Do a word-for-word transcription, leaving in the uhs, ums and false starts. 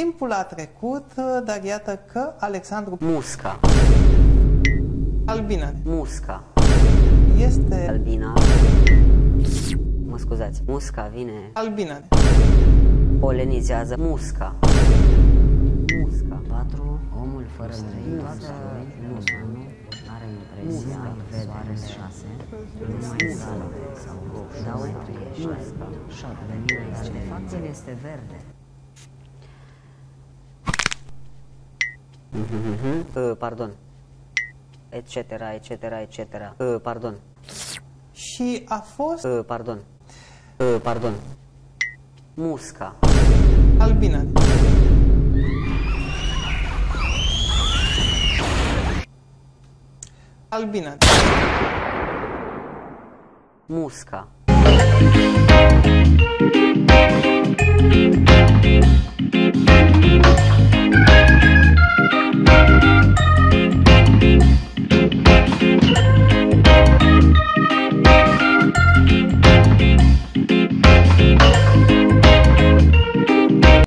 timpul a trecut, dar iată că Alexandru Musca. Albina Musca. este Albina. Mă scuzați. Musca vine. Albina. Polenizează. Musca. Musca. patru. Omul fără străinătate. Musca. Nu are impresia. Vede șase. Numai salve sau roșu. Dau musca. șapte. Venirea este. De fapt, el este verde. Uh, pardon. Etc, etc, etc. Uh, pardon. Și a fost Uh, pardon. Uh, pardon. Musca. Albina. Albina. Musca.